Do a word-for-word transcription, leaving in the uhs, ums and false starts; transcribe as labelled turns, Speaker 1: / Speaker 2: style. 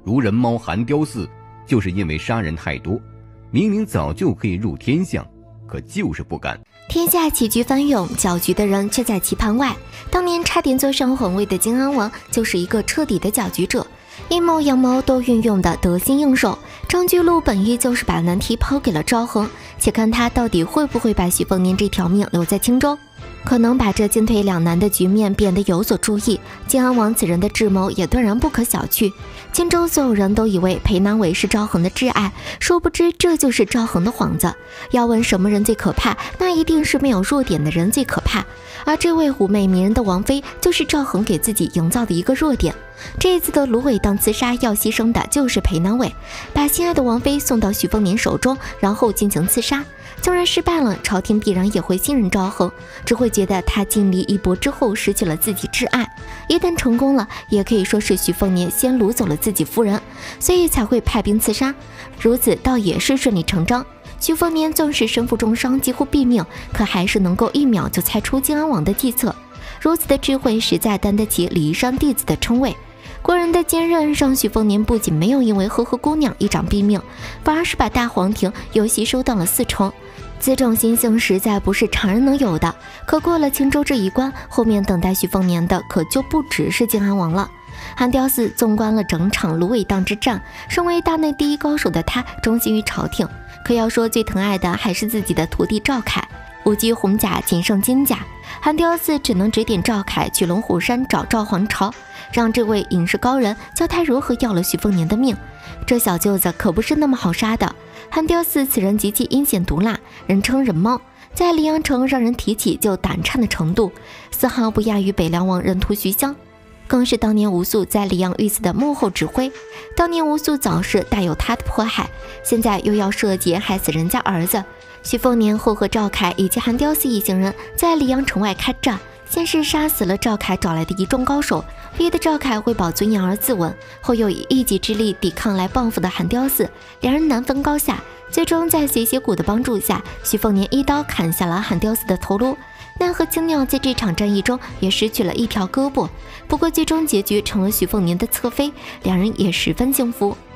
Speaker 1: 如人猫韩雕寺就是因为杀人太多，明明早就可以入天相，可就是不敢。
Speaker 2: 天下棋局翻涌，搅局的人却在棋盘外。当年差点坐上皇位的金安王就是一个彻底的搅局者，阴谋阳谋都运用的得心应手。张居禄本意就是把难题抛给了赵恒，且看他到底会不会把徐凤年这条命留在青州，可能把这进退两难的局面变得有所注意。金安王此人的智谋也断然不可小觑。荆州所有人都以为裴南伟是赵恒的挚爱，殊不知这就是赵恒的幌子。要问什么人最可怕，那一定是没有弱点的人最可怕。而这位妩媚迷人的王妃，就是赵恒给自己营造的一个弱点。这一次的芦苇荡刺杀，要牺牲的就是裴南伟，把心爱的王妃送到许凤年手中，然后进行刺杀。纵然失败了，朝廷必然也会信任赵恒，只会觉得他经历一搏之后失去了自己挚爱。一旦成功了，也可以说是许凤年先掳走了自己夫人，所以才会派兵刺杀。如此倒也是顺理成章。许凤年纵使身负重伤，几乎毙命，可还是能够一秒就猜出金安王的计策。如此的智慧，实在担得起李义山弟子的称谓。国人的坚韧让许凤年不仅没有因为呵呵姑娘一掌毙命，反而是把大皇庭又吸收到了四成。此种心性实在不是常人能有的。可过了青州这一关，后面等待许凤年的可就不只是金安王了。韩雕寺纵观了整场芦苇荡之战，身为大内第一高手的他忠心于朝廷，可要说最疼爱的还是自己的徒弟赵凯。五骑红甲仅剩金甲，韩雕寺只能指点赵凯去龙虎山找赵皇朝，让这位隐士高人教他如何要了许凤年的命。这小舅子可不是那么好杀的。韩雕寺此人极其阴险毒辣，人称人猫，在黎阳城让人提起就胆颤的程度，丝毫不亚于北凉王任屠徐襄，更是当年吴素在黎阳遇刺的幕后指挥。当年吴素早逝，大有他的迫害，现在又要设计害死人家儿子。许凤年后和赵凯以及韩雕寺一行人在黎阳城外开战，先是杀死了赵凯找来的一众高手，逼得赵凯为保尊严而自刎，后又以一己之力抵抗来报复的韩雕寺，两人难分高下。最终在血血谷的帮助下，许凤年一刀砍下了韩雕寺的头颅。奈何青鸟在这场战役中也失去了一条胳膊，不过最终结局成了许凤年的侧妃，两人也十分幸福。